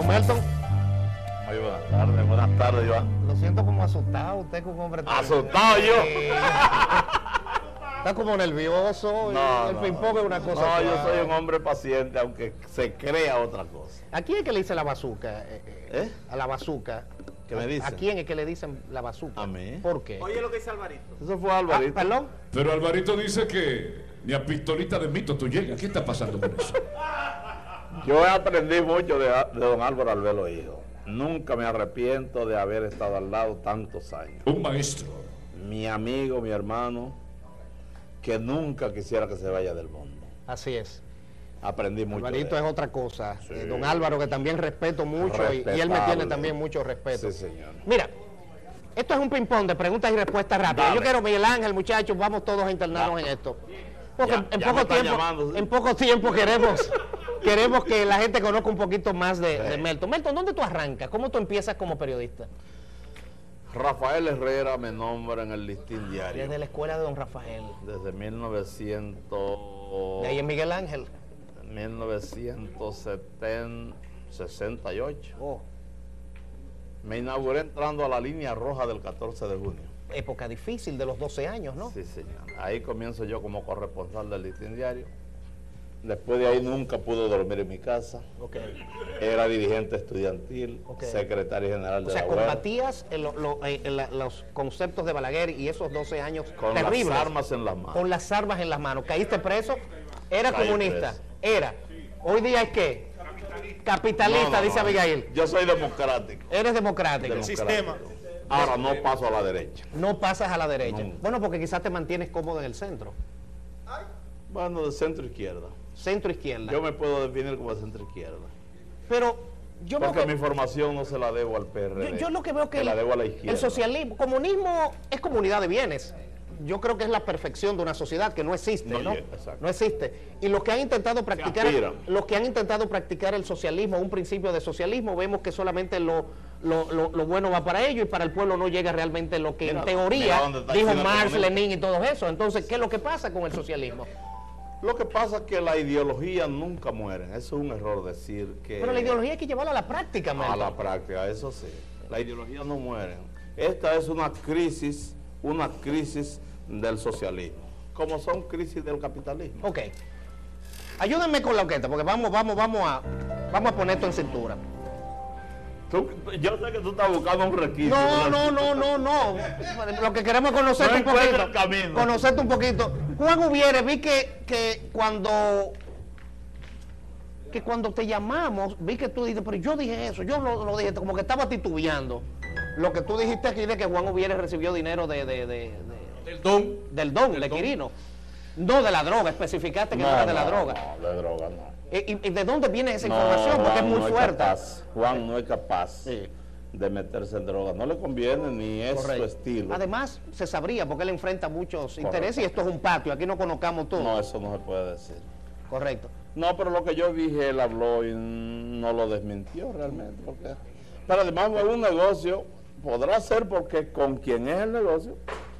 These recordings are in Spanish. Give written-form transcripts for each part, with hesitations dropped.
Melton. Muy buenas tardes, Joan. Lo siento como asustado, usted como un hombre tan... ¿Asustado yo? Está como nervioso, el ping-pong es una cosa... No, yo soy un hombre paciente, aunque se crea otra cosa. ¿A quién es que le dice la bazuca? A la bazuca. ¿Qué me dicen? ¿A quién es que le dicen la bazuca? A mí. ¿Por qué? Oye lo que dice Alvarito. Eso fue Alvarito. ¿Perdón? Pero Alvarito dice que ni a pistolita de mito tú llegas. ¿Qué está pasando con eso? Yo aprendí mucho de don Álvaro Albelo Hijo. Nunca me arrepiento de haber estado al lado tantos años. Un maestro. Mi amigo, mi hermano, que nunca quisiera que se vaya del mundo. Así es. Aprendí mucho. Alvarito de él. es otra cosa. Sí. Don Álvaro, que también respeto mucho y él me tiene también mucho respeto. Sí, señor. Mira, esto es un ping-pong de preguntas y respuestas rápidas. Dale. Yo quiero, Miguel Ángel, muchachos, vamos todos a internarnos en esto. Porque en poco tiempo queremos que la gente conozca un poquito más de Melton. Melton, ¿dónde tú arrancas? ¿Cómo tú empiezas como periodista? Rafael Herrera me nombra en el Listín Diario. Desde la escuela de don Rafael. Desde 1900... De ahí en Miguel Ángel. 1968. Oh, Me inauguré entrando a la línea roja del 14 de junio. época difícil de los 12 años, ¿no? Sí, señor. Ahí comienzo yo como corresponsal del Listín Diario. Después de ahí nunca pude dormir en mi casa. Okay. Era dirigente estudiantil, secretario general de la UER. Combatías los conceptos de Balaguer y esos 12 años Con terribles. las armas en las manos. Con las armas en las manos. ¿Caíste preso? ¿Era Caí comunista? preso. Era. Hoy día es ¿qué? Capitalista, No, dice Abigail. Yo soy democrático. Eres democrático. Democrático. Ahora no paso a la derecha. No pasas a la derecha. No. Bueno, porque quizás te mantienes cómodo en el centro. Bueno, de centro izquierda. Centro izquierda. Yo me puedo definir como de centro izquierda. Pero yo veo Porque que... mi formación no se la debo al PRD. Yo lo que veo que se la debo a la izquierda. el socialismo, comunismo es comunidad de bienes. Yo creo que es la perfección de una sociedad que no existe, ¿no? No existe. Y los que han intentado practicar, el socialismo, un principio de socialismo, vemos que solamente lo bueno va para ellos y para el pueblo no llega realmente lo que en teoría dijo Marx, Lenin y todo eso. Entonces, ¿qué es lo que pasa con el socialismo? Lo que pasa es que la ideología nunca muere. Eso es un error decir que... Pero la ideología hay que llevarla a la práctica, Melton. A la práctica, eso sí. La ideología no muere. Esta es una crisis del socialismo, como son crisis del capitalismo. Ok. Ayúdenme con la orquesta, porque vamos a poner esto en cintura. Yo sé que tú estás buscando un requisito. No. Lo que queremos es conocerte un poquito. Conocerte un poquito. Juan Ubiere, vi que cuando te llamamos, vi que tú dijiste, pero yo dije eso, yo lo dije, como que estaba titubeando. Lo que tú dijiste aquí de que Juan Ubiere recibió dinero del don de Quirino. No de la droga, especificaste que no era de la droga. No, de droga no. ¿Y de dónde viene esa información? Porque es muy fuerte. Juan no es capaz de meterse en droga. No le conviene ni es su estilo. Además, se sabría porque él enfrenta muchos intereses y esto es un patio. Aquí no conozcamos todo. No, eso no se puede decir. Correcto. No, pero lo que yo dije, él habló y no lo desmintió realmente. Pero además es un negocio, podrá ser porque con quien es el negocio,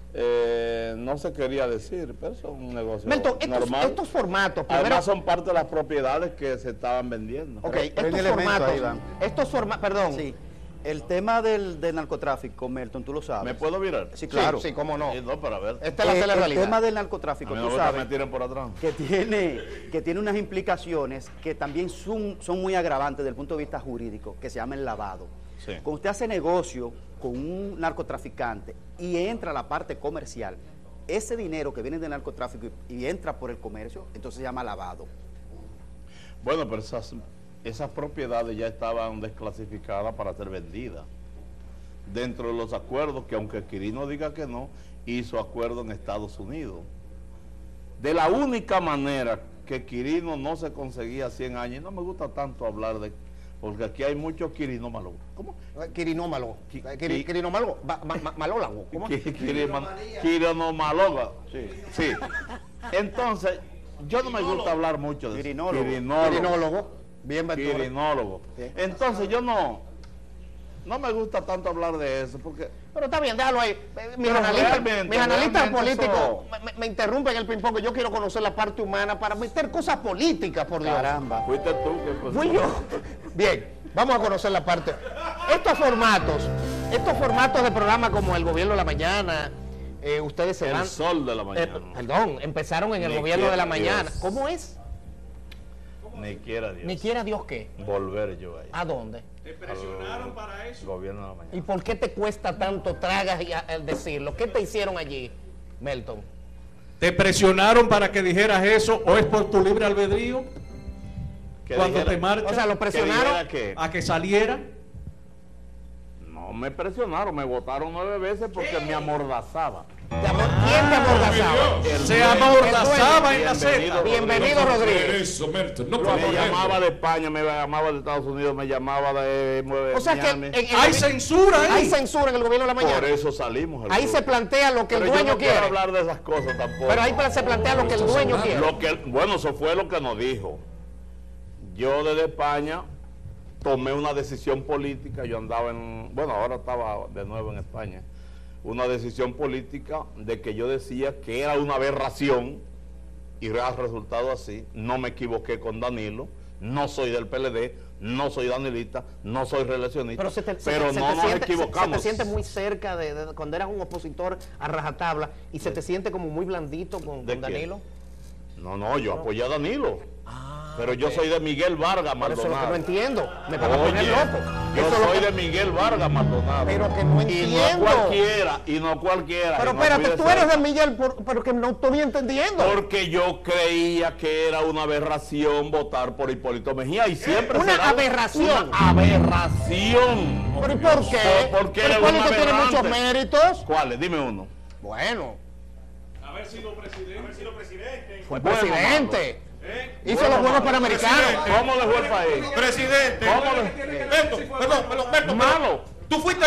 no se quería decir, pero eso es un negocio Melton, normal. Estos formatos, además son parte de las propiedades que se estaban vendiendo. Ok, estos formatos, perdón. Sí. El tema del narcotráfico, Melton, tú lo sabes. ¿Me puedo virar? Sí, claro. Sí, cómo no. No, para ver. Esta es la telerrealidad. El tema del narcotráfico, tú sabes, me tiren por atrás. que tiene unas implicaciones que también son muy agravantes desde el punto de vista jurídico, que se llama el lavado. Sí. Cuando usted hace negocio con un narcotraficante y entra a la parte comercial, ese dinero que viene del narcotráfico y entra por el comercio, entonces se llama lavado. Bueno, pero esas propiedades ya estaban desclasificadas para ser vendidas. Dentro de los acuerdos, que aunque Quirino diga que no, hizo acuerdo en Estados Unidos. De la única manera que Quirino no se conseguía 100 años, y no me gusta tanto hablar de... Porque aquí hay muchos quirinómalogos. ¿Cómo? Quirinómago. Quirinómago. Malólago. ¿Cómo? Quirinomaloga. Sí. Entonces, yo no me gusta hablar mucho de eso. Quirinólogo. Bien, Quirinólogo. Entonces, yo no me gusta tanto hablar de eso, porque... Pero está bien, déjalo ahí. Mis analistas políticos me interrumpen el ping-pong, que yo quiero conocer la parte humana para meter cosas políticas, por Dios. Caramba. Fuiste tú que... Fui yo. Bien, Vamos a conocer la parte. Estos formatos de programa como el Gobierno de la Mañana, ustedes se van... El Sol de la Mañana. Perdón, empezaron en el Gobierno de la Mañana. Dios. ¿Cómo es? Ni quiera Dios. Ni quiera Dios qué. Volver yo ahí. ¿A dónde? ¿Te presionaron para eso? Gobierno de la Mañana. ¿Y por qué te cuesta tanto tragas y al decirlo? ¿Qué te hicieron allí, Melton? ¿Te presionaron para que dijeras eso o es por tu libre albedrío? Cuando te marchas. O sea, ¿lo presionaron? A que saliera. No me presionaron, me votaron 9 veces porque me amordazaba. ¿Quién te amordazaba? Se amordazaba en la Z. Bienvenido, Rodríguez. Eso, Merton, no Me llamaba de España, me llamaba de Estados Unidos, me llamaba de O sea que Miami. Hay censura ahí. Hay censura en el Gobierno de la Mañana. Por eso salimos. Ahí se plantea lo que el Pero dueño yo no quiere. quiero hablar de esas cosas tampoco. Pero ahí se plantea lo que el dueño quiere. Bueno, eso fue lo que nos dijo. Yo desde España tomé una decisión política, yo andaba bueno, ahora estaba de nuevo en España, una decisión política de que yo decía que era una aberración y ha resultado así. No me equivoqué con Danilo, no soy del PLD, no soy danilista, no soy reeleccionista, pero no nos equivocamos. Se te siente muy cerca de cuando eras un opositor a rajatabla y se te siente como muy blandito con Danilo. No, yo apoyé a Danilo. Pero yo soy de Miguel Vargas Maldonado. Eso es lo que no entiendo. Me van a poner loco. Yo soy de Miguel Vargas Maldonado. Pero que no entiendo. Y no cualquiera. Pero espérate, tú eres de Miguel, pero que no estoy entendiendo. Porque yo creía que era una aberración votar por Hipólito Mejía y siempre una será aberración. Una aberración. ¿Pero y por qué? Porque Hipólito tiene muchos méritos. ¿Cuáles? Dime uno. Bueno. Haber sido presidente. Fue presidente. Hizo los Juegos Panamericanos. ¿Cómo dejó el país? Presidente. Perdón. Malo. Tú fuiste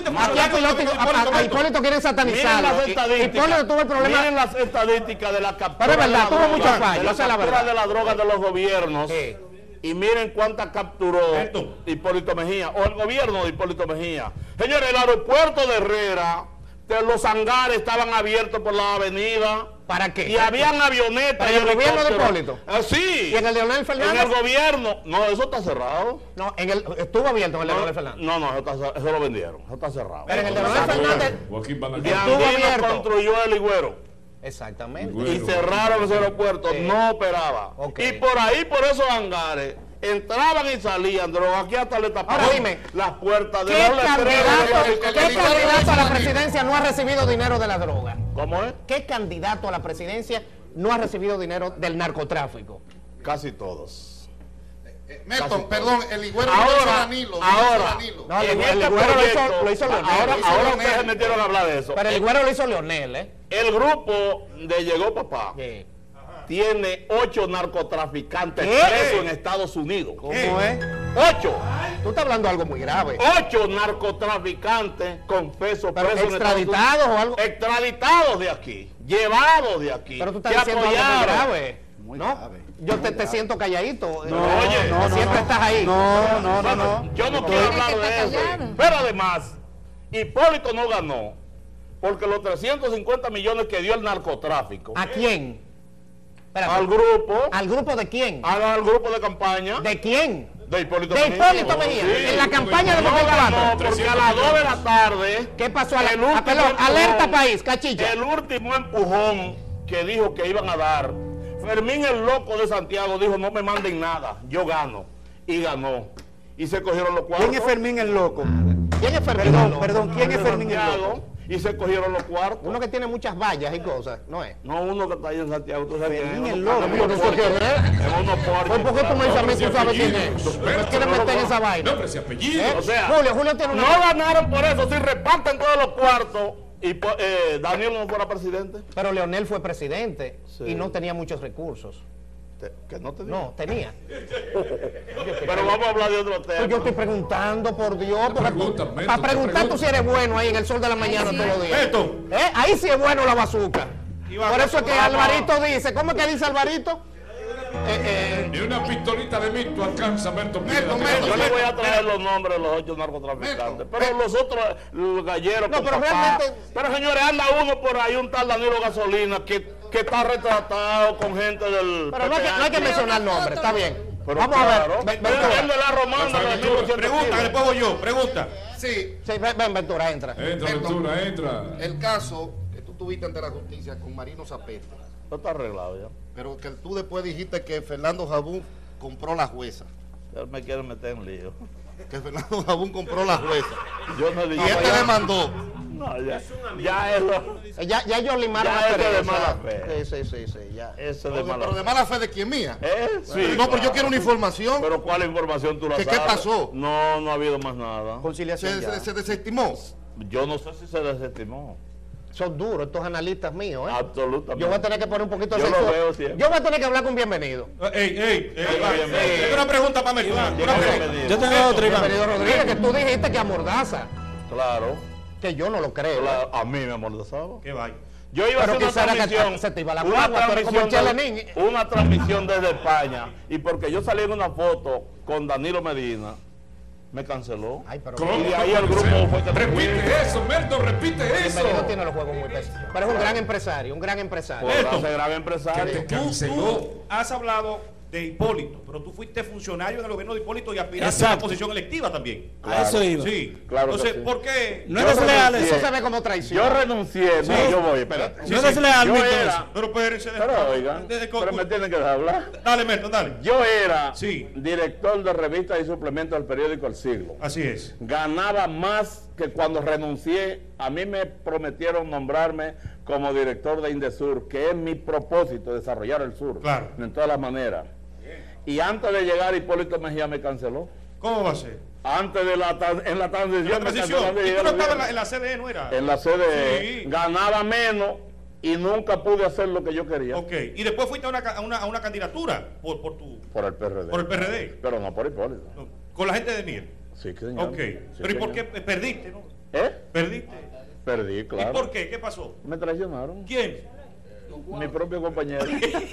A Hipólito quieren satanizarlo. Miren las estadísticas. Hipólito tuvo el problema. Miren las estadísticas de la captura. Pero es verdad, tuvo muchas fallas. De la Esa es la captura verdad. de la droga de los gobiernos. Sí. Y miren cuántas capturó Hipólito Mejía, o el gobierno de Hipólito Mejía. Señores, el aeropuerto de Herrera, los hangares estaban abiertos por la avenida. ¿Para qué? Y habían avionetas. ¿Para el gobierno de Hipólito? Sí. ¿Y en el de Leonel Fernández? En el gobierno. No, eso está cerrado. No, estuvo abierto en el de Leonel Fernández. No, eso lo vendieron. Eso está cerrado. Pero en el de Leonel Fernández Joaquín Balaguer. Diandino abierto. construyó el Higuero. Exactamente. Y cerraron ese aeropuerto, Sí. no operaba. Okay. Y por ahí, por esos hangares, entraban y salían drogas. Aquí hasta le taparon Ahora dime, las puertas de ¿Qué los letreros. candidato a la presidencia no ha recibido dinero de la droga? ¿Cómo es? ¿Qué candidato a la presidencia no ha recibido dinero del narcotráfico? Casi todos. Melton, perdón, el Higuero Ahora, lo hizo Danilo. No, en el este Higuero proyecto, lo hizo Leonel. ahora ustedes se metieron a hablar de eso. Pero el Higuero lo hizo Leonel, ¿eh? El grupo de Llegó Papá Sí. tiene 8 narcotraficantes ¿Qué? presos en Estados Unidos. ¿Cómo es? 8. Tú estás hablando de algo muy grave. 8 narcotraficantes confesos ¿Pero presos en extraditados o algo? Extraditados de aquí, llevados de aquí. Pero tú estás que diciendo algo muy apoyaron. grave. Muy ¿No? grave. Yo te siento calladito. Oye, siempre estás ahí. No. Yo no quiero hablar de eso. Pero además, Hipólito no ganó porque los 350 millones que dio el narcotráfico ¿A quién? Espérate. al grupo, ¿Al grupo de quién? al grupo de campaña ¿De quién? de Hipólito De Mejía. Hipólito Mejía. Sí. En la campaña de No ganó 2004. porque a las 2 de la tarde ¿Qué pasó? el último Perdón, empujón, alerta país, cachilla. el último empujón que dijo que iban a dar, Fermín el loco de Santiago dijo no me manden nada, yo gano. Y ganó. Y se cogieron los cuartos. ¿Quién es Fermín el loco? ¿Quién es Fermín? Perdón, ¿quién es Fermín el loco? Santiago, y se cogieron los cuartos. Uno que tiene muchas vallas y cosas, ¿no es? No, uno que está ahí en Santiago, tú sabes Fermín quién es. el loco. Yo no sé quién es. Es uno Pues, ¿por qué tú me dices a mí tú sabes quién es? ¿Por qué le meten esa vaina? Nombre y apellido. ¿Eh? O sea, Julio tiene una... no ganaron por eso, si reparten todos los cuartos y Daniel no fuera presidente. Pero Leonel fue presidente Sí. y no tenía muchos recursos. Que no te digo. No, tenía. Pero vamos a hablar de otro tema. Pues yo estoy preguntando, por Dios, Pregunta, Beto, para preguntar tú si eres bueno ahí en el sol de la mañana sí. todos los días. Beto. Ahí sí es bueno la bazuca. Por eso es que Alvarito dice, ¿cómo es que dice Alvarito? Ni una pistolita de mito alcanza a Merton. Yo le voy a traer los nombres de los 8 narcotraficantes. Pero los otros, los galleros No, con pero papá. realmente- Pero señores, anda uno por ahí, un tal Danilo Gasolina, que está retratado con gente del Pero no hay que PPH. mencionar nombres, está bien. Pero vamos a ver. Viendo la romana de 1800 Pregunta, que kilos. le pongo yo, pregunta. Sí, Sí, ven, Ventura, entra. Entra, Ventura, entra. el caso que tú tuviste ante la justicia con Marino Zapete, Esto está arreglado ya. pero que tú después dijiste que Fernando Jabún compró la jueza. Él me quiere meter en lío. Que Fernando Jabún compró la jueza. Yo no Y digo. él te demandó. No, ya eso. Ya ellos limaron Ya la ese de pereza. mala fe. Sí, ya. Eso de Pero mala de fe. mala fe de quién mía. Sí, No, pero yo quiero una información. Pero ¿cuál información tú la ¿Qué sabes? pasó? No, no ha habido más nada. Conciliación ya. Se desestimó. Yo no sé si se desestimó. Son duros estos analistas míos, ¿eh? Absolutamente. Yo voy a tener que poner un poquito de Yo lo sexo. veo siempre. Yo voy a tener que hablar con Bienvenido. Tengo una pregunta para Iván. Llega bienvenido. Yo tengo otra, Iván. Bienvenido Rodríguez, que tú dijiste que amordaza. Claro. Que yo no lo creo. A mí me amordazaba. ¿Qué vaya? Yo iba a Pero hacer una quizá era que transmisión, se te iba la una guagua, tú eres como el transmisión Chelenín. una transmisión desde España, y porque yo salí en una foto con Danilo Medina, me canceló. Ay, pero ¿Cómo? Y de ahí el grupo fue que Repite eso, Merton, repite eso. Bienvenido tiene los juegos muy pesados. Pero es un gran empresario, un gran empresario. podrá ser gran empresario. Que te Tú canceló. has hablado de Hipólito, pero tú fuiste funcionario en el gobierno de Hipólito y aspiraste a Exacto. una posición electiva también. A eso iba. Sí. Claro que Entonces, sí. ¿por qué? No eres leal eso. Eso se ve como traición. Yo renuncié, no, yo voy, espérate. No eres leal, Yo Milton. era, Pero espérense. pero oigan, pero me tienen que dejar hablar. Dale, Merton, dale. Yo era Sí. director de revistas y suplementos del periódico El Siglo. Así es. Ganaba más que cuando renuncié. A mí me prometieron nombrarme como director de Indesur, que es mi propósito, desarrollar el sur. Claro. En todas las maneras. Y antes de llegar, Hipólito Mejía me canceló. ¿Cómo va a ser? Antes de en la transición, La me transición. canceló. ¿Y tú no estabas en la CDE, no era? En la sede Sí. ganaba menos y nunca pude hacer lo que yo quería. Ok. Y después fuiste a una candidatura por el Por el PRD. PRD. Pero no por Hipólito. No, con la gente de Mier. Sí, señor. Ok. Sí, Pero ¿y por qué señor. perdiste, no? Perdiste. Perdí, claro. ¿Y por qué? ¿Qué pasó? Me traicionaron. ¿Quién? Mi propio compañero.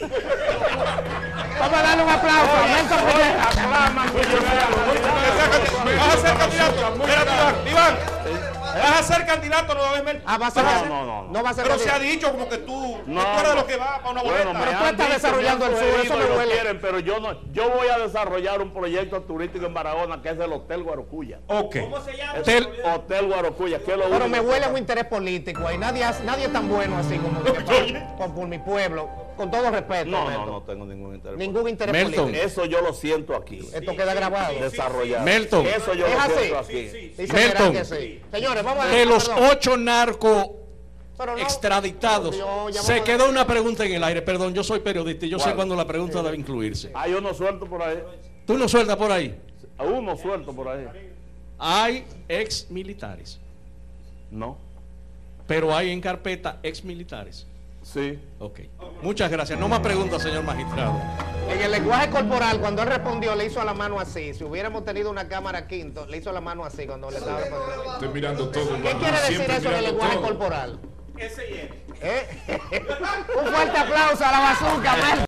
Vamos a darle un aplauso a Nelson Rivera. Aclaman que yo sea ¿Vas a ser candidato? Espérate, Iván. ¿Vas a ser candidato nueva vez, Mel? Ah, va a ser. No va a ser. Pero se ha candidato. dicho como que tú No, tú eres de no. los que va para una boleta. Bueno, Pero tú estás desarrollando el sur, eso me huele. quieren, pero yo no. Yo voy a desarrollar un proyecto turístico en Barahona que es el Hotel Guarocuya. Ok. Hotel Guarocuya, que es lo Pero único me que huele tengo. un interés político ahí. Nadie es tan bueno así como que por mi pueblo. Con todo respeto. No, Melton. no tengo ningún interés. Ningún interés Melton. político. Eso yo lo siento aquí. Esto queda grabado. Desarrollar. Melton. Eso yo ¿Es lo así? siento aquí. Dice Melton. Gerard que sí. Señores, vamos a De los perdón. 8 narcos Pero no, extraditados, yo ya se vamos a- quedó una pregunta en el aire. Perdón, yo soy periodista y yo sé ¿Cuál? cuándo la pregunta debe incluirse. Hay uno suelto por ahí. ¿Tú no sueltas por ahí? Uno suelto por ahí. Hay ex militares, No. pero hay en carpeta ex militares. Sí. Ok. Muchas gracias. No más preguntas, señor magistrado. En el lenguaje corporal, cuando él respondió, le hizo la mano así. Si hubiéramos tenido una cámara quinto, le hizo la mano así cuando le estaba respondiendo. Estoy mirando todo. ¿Qué quiere decir Siempre eso en el mirando lenguaje todo. corporal? Un fuerte aplauso a la bazooka, Mel.